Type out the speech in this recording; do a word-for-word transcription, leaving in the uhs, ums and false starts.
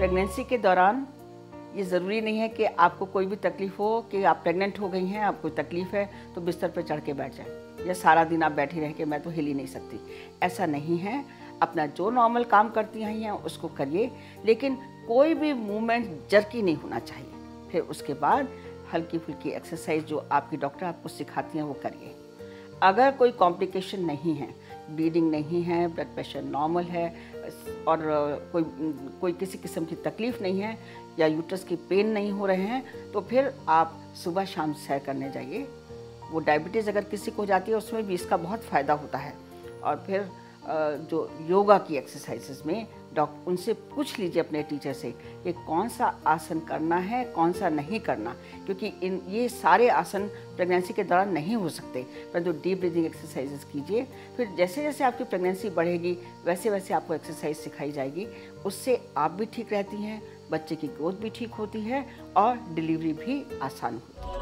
Pregnancy के दौरान ये ज़रूरी नहीं है कि आपको कोई भी तकलीफ़ हो, कि आप प्रेग्नेंट हो गई हैं, आपको तकलीफ़ है तो बिस्तर पर चढ़ के बैठ जाएं या सारा दिन आप बैठी रह के मैं तो हिल ही नहीं सकती। ऐसा नहीं है। अपना जो नॉर्मल काम करती हैं उसको करिए, लेकिन कोई भी मूवमेंट जर्की नहीं होना चाहिए। फिर उसके बाद हल्की फुल्की एक्सरसाइज जो आपकी डॉक्टर आपको सिखाती हैं वो करिए। अगर कोई कॉम्प्लिकेशन नहीं है, ब्लीडिंग नहीं है, ब्लड प्रेशर नॉर्मल है और कोई कोई किसी किस्म की तकलीफ़ नहीं है या यूट्रस की पेन नहीं हो रहे हैं, तो फिर आप सुबह शाम सैर करने जाइए। वो डायबिटीज़ अगर किसी को हो जाती है उसमें भी इसका बहुत फ़ायदा होता है। और फिर जो योगा की एक्सरसाइजेस में डॉक्टर उनसे पूछ लीजिए अपने टीचर से कि कौन सा आसन करना है, कौन सा नहीं करना, क्योंकि इन ये सारे आसन प्रेगनेंसी के दौरान नहीं हो सकते। परंतु डीप ब्रीदिंग एक्सरसाइजेस कीजिए। फिर जैसे जैसे आपकी प्रेगनेंसी बढ़ेगी वैसे वैसे आपको एक्सरसाइज सिखाई जाएगी। उससे आप भी ठीक रहती हैं, बच्चे की ग्रोथ भी ठीक होती है और डिलीवरी भी आसान होती है।